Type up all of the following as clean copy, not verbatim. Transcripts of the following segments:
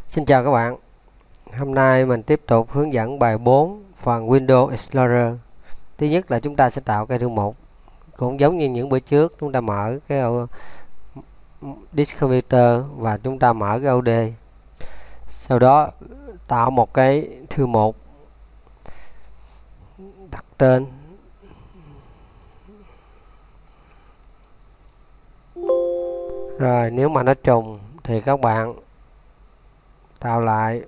Xin chào các bạn. Hôm nay mình tiếp tục hướng dẫn bài 4 phần Windows Explorer. Thứ nhất là chúng ta sẽ tạo cây thư mục. Cũng giống như những bữa trước, chúng ta mở cái Disk Computer và chúng ta mở cái OD. Sau đó tạo một cái thư mục, đặt tên. Rồi nếu mà nó trùng thì các bạn tạo lại,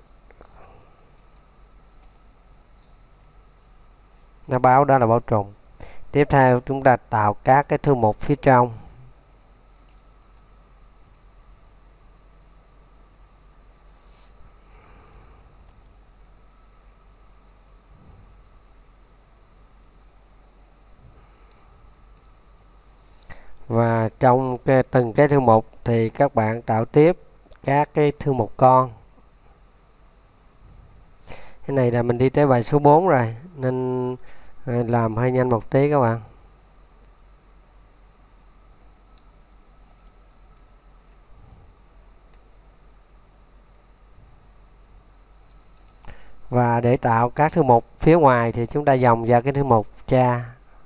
nó báo đó là báo trùng. Tiếp theo chúng ta tạo các cái thư mục phía trong. Và trong từng cái thư mục thì các bạn tạo tiếp các cái thư mục con. Cái này là mình đi tới bài số 4 rồi nên làm hơi nhanh một tí các bạn. Và để tạo các thư mục phía ngoài thì chúng ta dòng vào cái thư mục cha.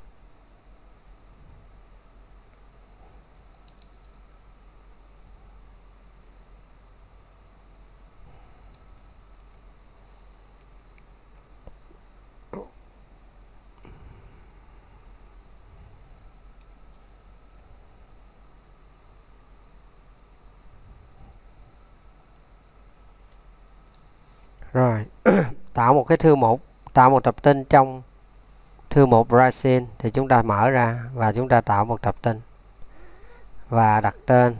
Rồi tạo một cái thư mục, tạo một tập tin trong thư mục Brazil thì chúng ta mở ra và chúng ta tạo một tập tin và đặt tên.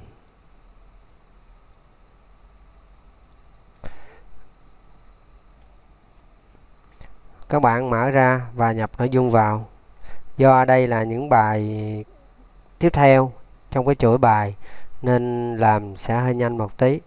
Các bạn mở ra và nhập nội dung vào. Do đây là những bài tiếp theo trong cái chuỗi bài nên làm sẽ hơi nhanh một tí.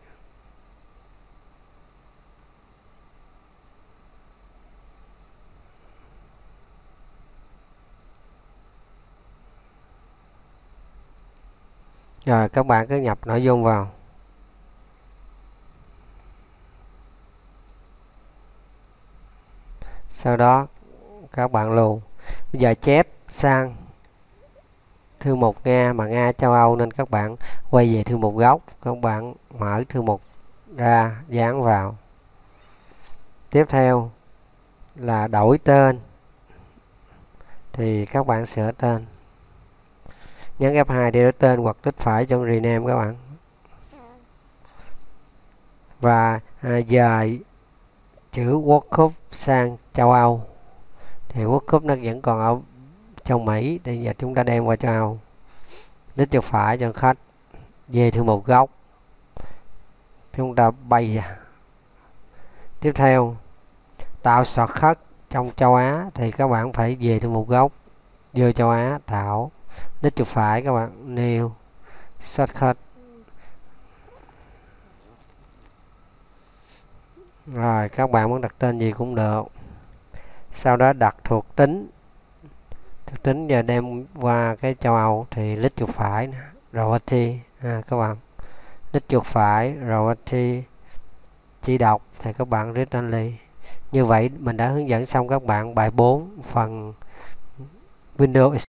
Rồi các bạn cứ nhập nội dung vào. Sau đó các bạn lưu. Bây giờ chép sang thư mục Nga, mà Nga châu Âu nên các bạn quay về thư mục gốc. Các bạn mở thư mục ra, dán vào. Tiếp theo là đổi tên. Thì các bạn sửa tên. Nhấn F2 để đổi tên hoặc tích phải cho rename các bạn. Và dời chữ Workup sang châu Âu. Thì Workup nó vẫn còn ở trong Mỹ, thì giờ chúng ta đem qua châu Âu. Đích chuột phải cho khách, về thư mục gốc, chúng ta bay ra. Tiếp theo tạo shortcut trong châu Á thì các bạn phải về thư mục gốc, vô châu Á tạo, đích chuột phải các bạn new shortcut. Rồi các bạn muốn đặt tên gì cũng được. Sau đó đặt thuộc tính. Thuộc tính giờ đem qua cái châu Âu thì lít chuột phải Royalty các bạn. Lít chuột phải Royalty chỉ đọc thì các bạn read only. Như vậy mình đã hướng dẫn xong các bạn bài 4 phần Windows